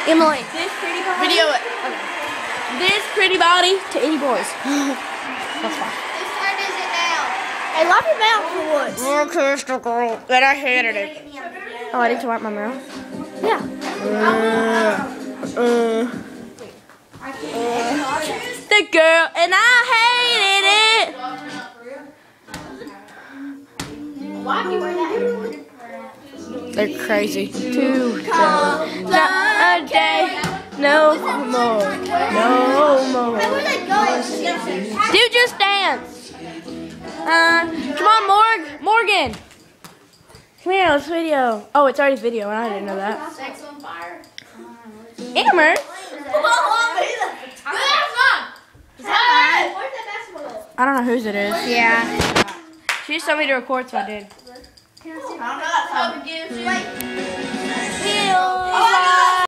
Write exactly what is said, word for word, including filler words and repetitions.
Emily, this pretty body. Video it. Okay. This pretty body to any boys. That's fine. Whose turn is it now? I love your mouth for once. More crystal girl. But I hated it. Oh, I need to wipe my mouth. Yeah. Uh, uh, uh, the girl and I hated it. Why do you wear that every They're crazy. Two dollars a day. No more. No more. Where are they going? Dude, just dance. Uh, come on, Morg. Morgan. Come here, let's video. Oh, it's already video, and I didn't know that. Sex on fire. Amber. I don't know whose it is. Yeah. She just told me to record, so I did. I don't know.